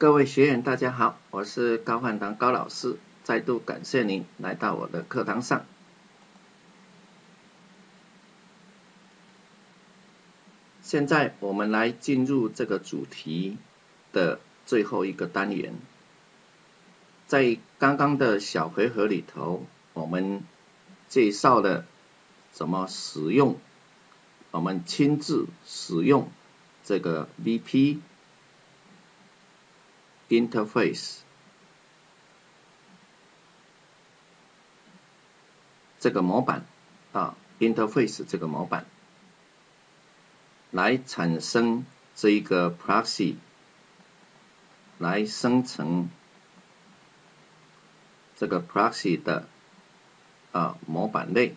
各位学员大家好，我是高焕堂高老师，再度感谢您来到我的课堂上。现在我们来进入这个主题的最后一个单元。在刚刚的小回合里头，我们介绍了怎么使用，我们亲自使用这个 VP Interface 这个模板Interface 这个模板来产生这一个 Proxy 来生成这个 Proxy 的模板类。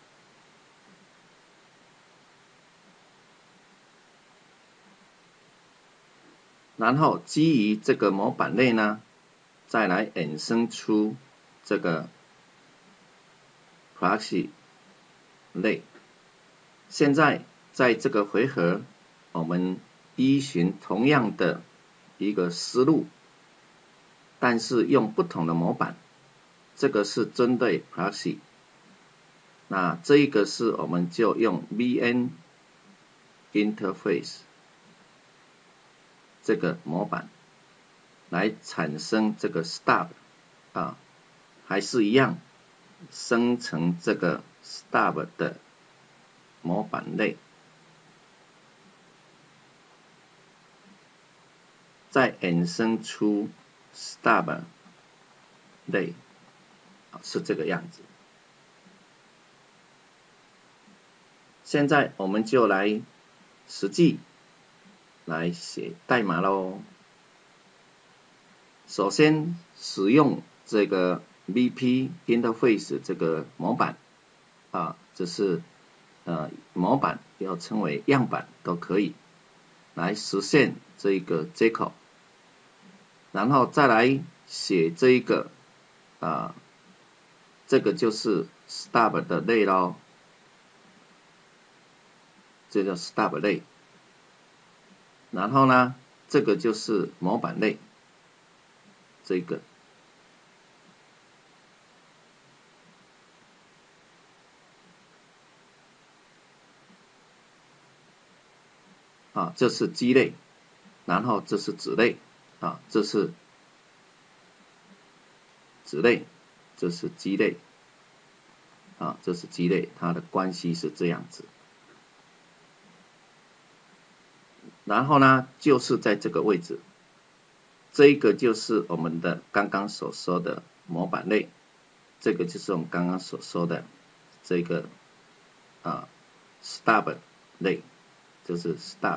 然后基于这个模板类呢，再来衍生出这个 Proxy 类。现在在这个回合，我们依循同样的一个思路，但是用不同的模板。这个是针对 Proxy， 那这一个是我们就用 VN Interface 这个模板来产生这个 Stub 还是一样生成这个 Stub 的模板类，再衍生出 Stub 类，是这个样子。现在我们就来实际来写代码咯。首先使用这个 VP Interface 这个模板这是模板要称为样板都可以，来实现这一个接口，然后再来写这一个这个就是 Stub 的类咯，这叫 Stub 类。然后呢，这个就是模板类，这个这是基类，然后这是子类这是子类，这是基类这是基类，它的关系是这样子。然后呢，就是在这个位置，这一个就是我们的刚刚所说的模板类，这个就是我们刚刚所说的这个Stub 类，这是 Stub，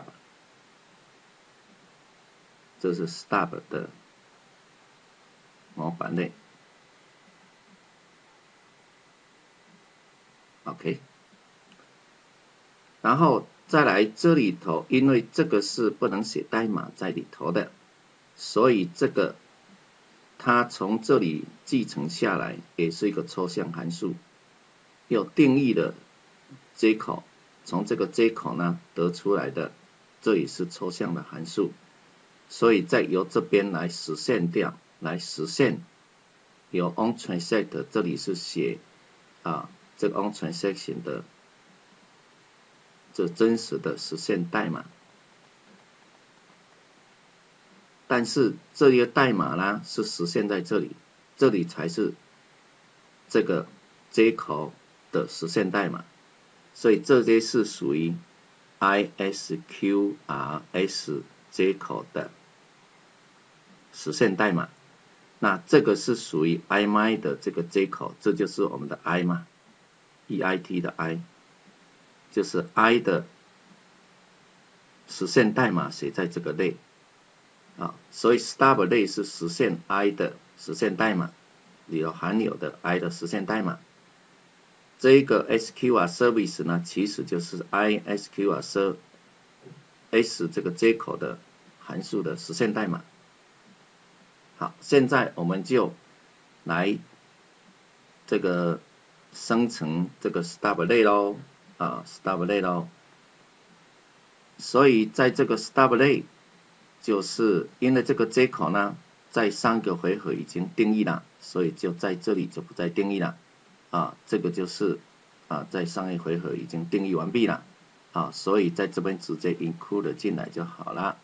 这是 Stub 的模板类。OK， 然后再来这里头，因为这个是不能写代码在里头的，所以这个它从这里继承下来也是一个抽象函数，有定义的接口，从这个接口呢得出来的，这也是抽象的函数，所以再由这边来实现掉，来实现由 onTransact 这里是写这个 onTransaction 的这真实的实现代码，但是这个代码呢是实现在这里，这里才是这个接口的实现代码，所以这些是属于 ISQRS 接口的实现代码。那这个是属于 IMI 的这个接口，这就是我们的 I 嘛 ，EIT 的 I， 就是 I 的实现代码写在这个类所以 Stub 类是实现 I 的实现代码，里头含有的 I 的实现代码。这一个 SQR service 呢，其实就是 ISQR S 这个接口的函数的实现代码。好，现在我们就来这个生成这个 Stub 类咯，Stub 类咯。所以在这个 Stub 类就是因为这个接口呢，在上个回合已经定义了，所以就在这里就不再定义了。这个就是在上一回合已经定义完毕了。所以在这边直接 include 进来就好了。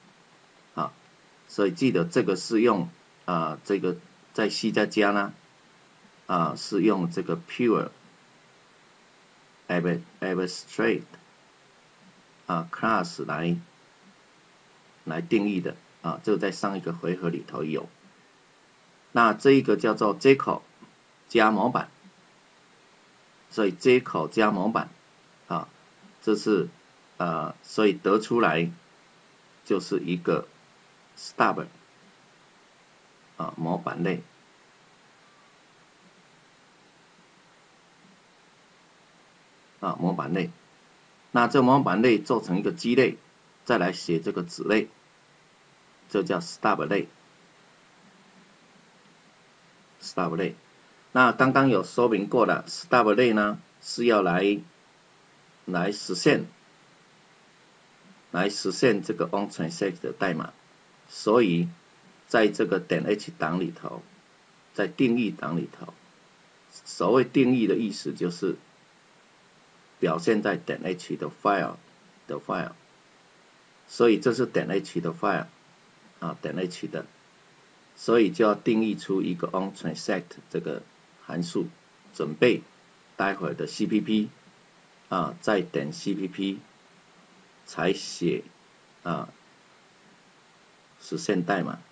所以记得这个是用这个在 C++ 呢是用这个 pure abstract class 来定义的这个在上一个回合里头有。那这一个叫做接口加模板，所以接口加模板这是所以得出来就是一个 stub 模板类。模板类，那这模板类做成一个基类，再来写这个子类，这叫 stub 类。stub 类，那刚刚有说明过了 ，stub 类呢是要来实现这个 onTransect 的代码，所以在这个点 H 档里头，在定义档里头，所谓定义的意思就是表现在点 H 的 file， 所以这是点 H 的 file， 点 H 的，所以就要定义出一个 onTransect 这个函数，准备待会儿的 CPP， 再点 CPP 才写实现代码。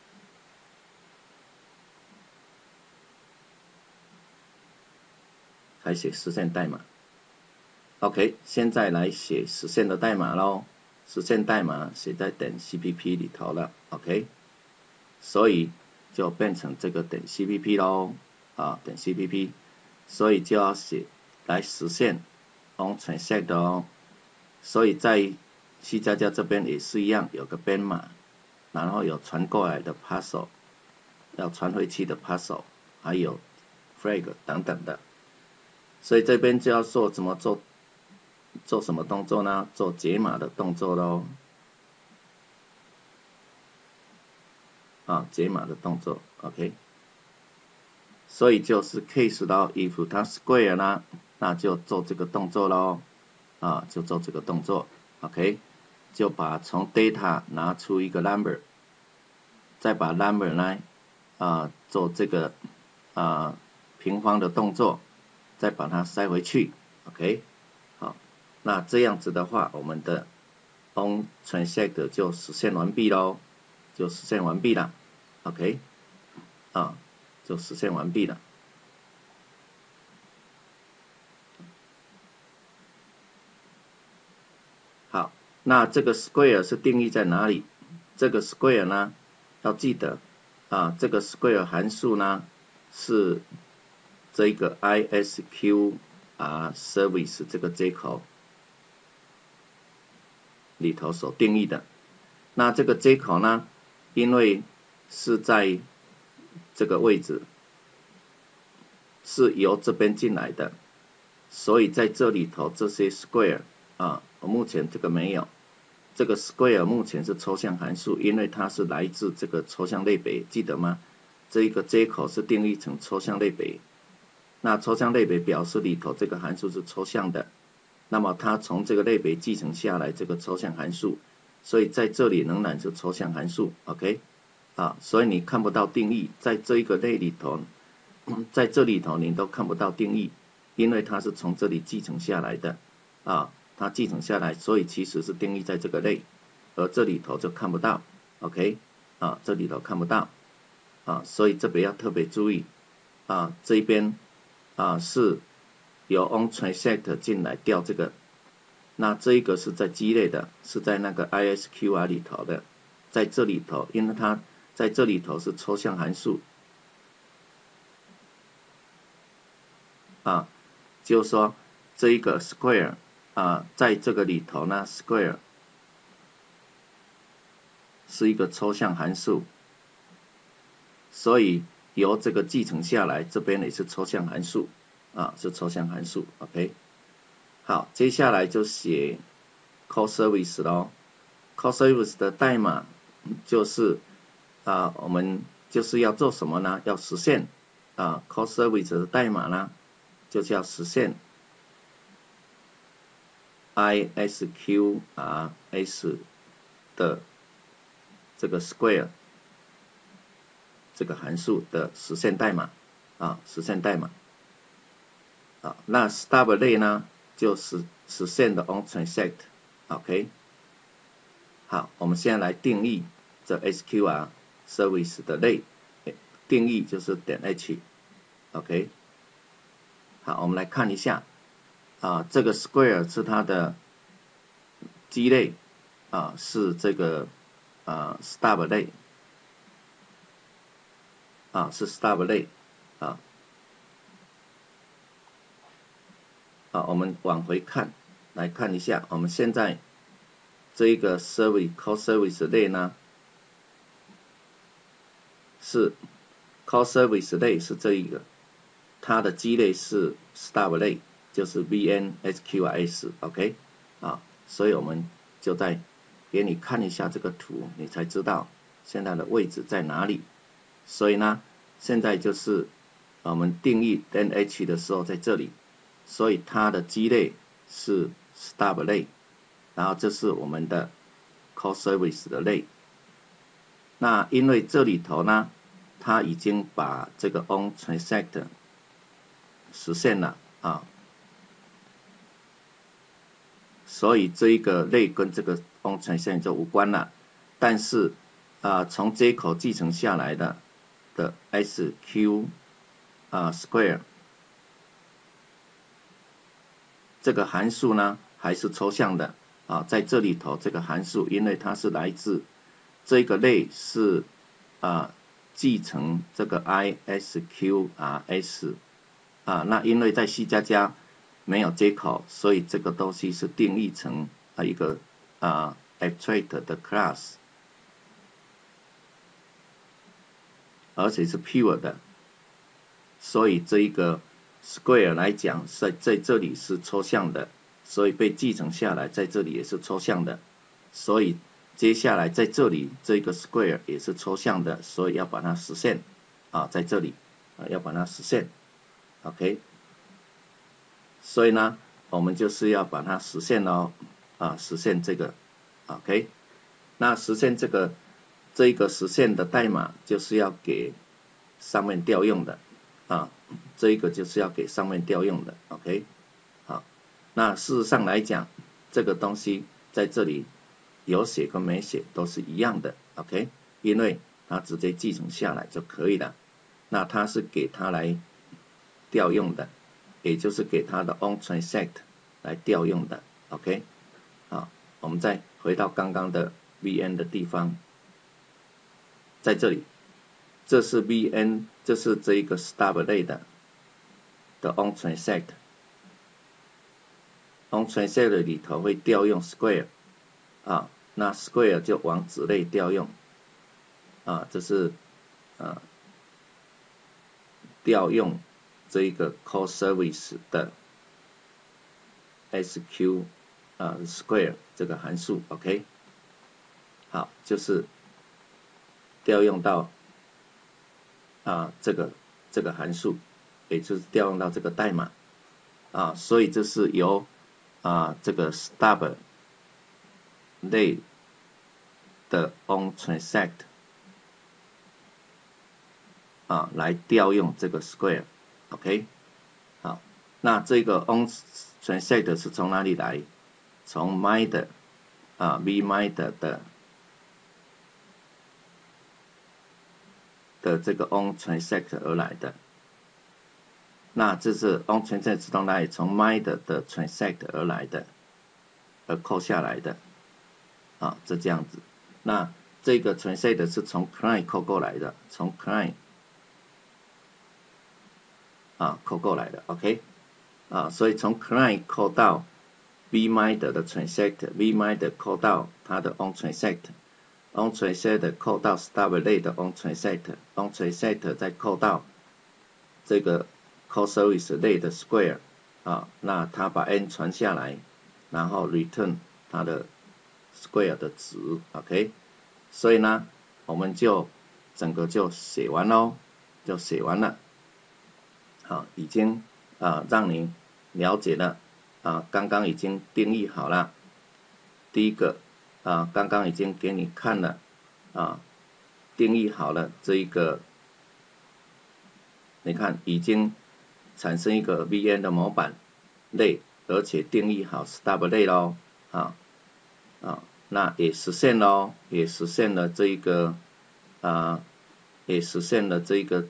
才写实现代码。OK， 现在来写实现的代码咯。实现代码写在点 CPP 里头了 ，OK， 所以就变成这个点 CPP 咯，点 CPP， 所以就要写来实现 onTransect 哦。所以在 C++ 这边也是一样，有个编码，然后有传过来的 parcel， 要传回去的 parcel， 还有 flag 等等的。所以这边就要怎么做什么动作呢？做解码的动作咯。解码的动作 ，OK。所以就是 case 咯 ，if 它 square 呢，那就做这个动作咯，就做这个动作 ，OK。就把从 data 拿出一个 number， 再把 number 呢，做这个平方的动作，再把它塞回去 ，OK。好，那这样子的话，我们的 onTransect 就实现完毕咯，就实现完毕了 ，OK， 就实现完毕了。好，那这个 square 是定义在哪里？这个 square 呢，要记得这个 square 函数呢是这个 ISQ service 这个接口里头所定义的。那这个接口呢，因为是在这个位置，是由这边进来的，所以在这里头这些 square 目前这个没有，这个 square 目前是抽象函数，因为它是来自这个抽象类别，记得吗？这一个接口是定义成抽象类别，那抽象类别表示里头这个函数是抽象的，那么它从这个类别继承下来这个抽象函数，所以在这里仍然是抽象函数 ，OK， 所以你看不到定义，在这一个类里头，在这里头你都看不到定义，因为它是从这里继承下来的，它继承下来，所以其实是定义在这个类，而这里头就看不到 ，OK， 这里头看不到，所以这边要特别注意，这一边是由 onTransect 进来调这个，那这一个是在基类的，是在那个 ISQ 里头的，在这里头，因为它在这里头是抽象函数，就是说这一个 square 在这个里头呢 ，square 是一个抽象函数，所以由这个继承下来，这边也是抽象函数，是抽象函数 ，OK。好，接下来就写 call service 咯 ，call service 的代码就是我们就是要做什么呢？要实现call service 的代码呢，就是要实现 ISQRS 的这个 square 这个函数的实现代码实现代码那 stub 类呢就实现的 onTransect，OK， 好，我们现在来定义这 SQR service 的类，定义就是点 H，OK， 好，我们来看一下这个 square 是它的基类是这个stub 类是 stub 类我们往回看，来看一下，我们现在这一个 call service 类呢，是 call service 类是这一个，它的基类是 stub 类，就是 VNSQRS，OK， 所以我们就再给你看一下这个图，你才知道现在的位置在哪里。所以呢，现在就是我们定义 NH 的时候在这里。所以它的基类是 stub 类，然后这是我们的 call service 的类。那因为这里头呢，它已经把这个 onTransect 实现了所以这一个类跟这个 onTransect 就无关了。但是从接口继承下来的SQ square这个函数呢还是抽象的在这里头这个函数，因为它是来自这个类是继承这个 ISQRS那因为在 C++ 没有接口，所以这个东西是定义成一个abstract 的 class， 而且是 pure 的，所以这一个square 来讲在这里是抽象的，所以被继承下来在这里也是抽象的，所以接下来在这里这个 square 也是抽象的，所以要把它实现在这里要把它实现 OK， 所以呢我们就是要把它实现实现这个 OK， 那实现这个实现的代码就是要给上面调用的这一个就是要给上面调用的 OK， 好，那事实上来讲这个东西在这里有写跟没写都是一样的 OK， 因为它直接继承下来就可以了，那它是给它来调用的，也就是给它的 onTransect 来调用的 OK， 好，我们再回到刚刚的 VN 的地方，在这里这是 VN， 这是这一个 stub 类的onTransect 里头会调用 square 那 square 就往子类调用这是调用这一个 call service 的 SQ square 这个函数 OK， 好，就是调用到这个函数，也就是调用到这个代码所以这是由这个 stub 类的 onTransect来调用这个 square OK， 好，那这个 onTransect 是从哪里来？从 MIME vMIME 的这个 onTransect 而来的，那这是 onTransect 从哪里？从 MIME 的 Transect 而来的，而扣下来的这样子。那这个 Transect 是从 Client 扣过来的，从 Client扣过来的 OK 所以从 Client 扣到 vMIME 的 Transect，vMIME 扣到它的 onTransect，onTransect 扣到 stub 类的 onTransect，onTransect 再扣到这个 call service 类的 square 那它把 n 传下来，然后 return 它的 square 的值 OK， 所以呢，我们就整个就写完喽，就写完了。好，已经让你了解了刚刚已经定义好了。第一个刚刚已经给你看了定义好了这一个，你看已经产生一个 VM 的模板类，而且定义好 stub 类咯那也实现咯，也实现了这一个也实现了这个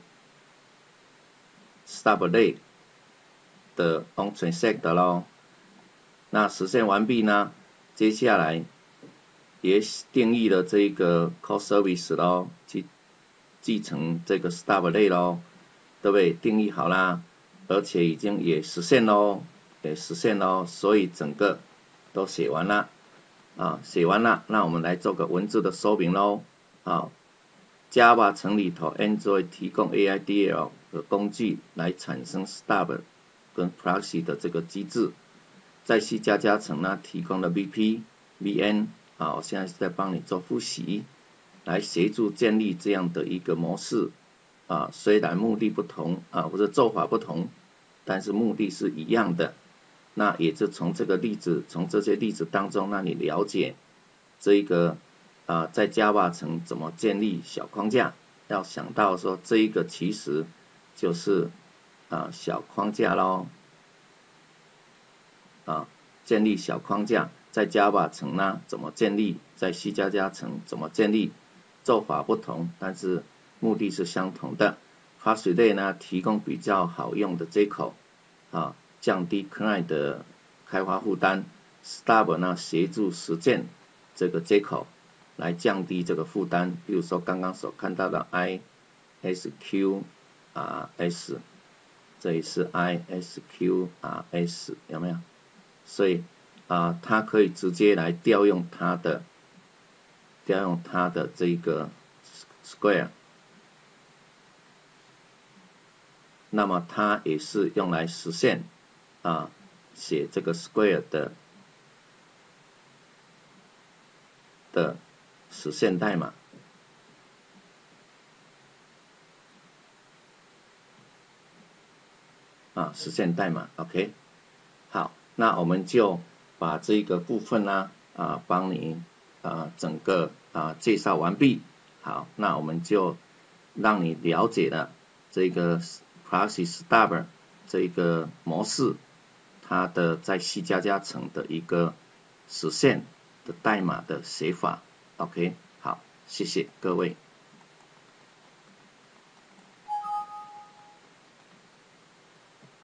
stub 类的 onTransect 咯。那实现完毕呢，接下来也定义了这一个 call service 咯，继承这个 stub 类咯，对不对？定义好啦，而且已经也实现咯，所以整个都写完了写完了，那我们来做个文字的说明咯。Java 层里头 Android 提供 AIDL 的工具来产生 stub 跟 proxy 的这个机制，在 C++ 层呢提供了 VPN 我现在是在帮你做复习，来协助建立这样的一个模式虽然目的不同或者做法不同，但是目的是一样的。那也就从这些例子当中让你了解这一个在 Java 层怎么建立小框架，要想到说这一个其实就是小框架咯建立小框架在 Java 层呢怎么建立，在 C++ 层怎么建立，做法不同，但是目的是相同的。Proxy 类呢提供比较好用的接口降低 Client 的开发负担。Stub 呢协助实践这个接口来降低这个负担，比如说刚刚所看到的 ISQRS， 这里是 ISQRS 有没有？所以它可以直接来调用它的这个 Square， 那么它也是用来实现写这个 Square 的实现代码实现代码 OK。 好，那我们就把这个部分呢帮你整个介绍完毕。好，那我们就让你了解了这个 Proxy Stub 这个模式，它的在 C++ 层的一个实现的代码的写法 OK。 好，谢谢各位。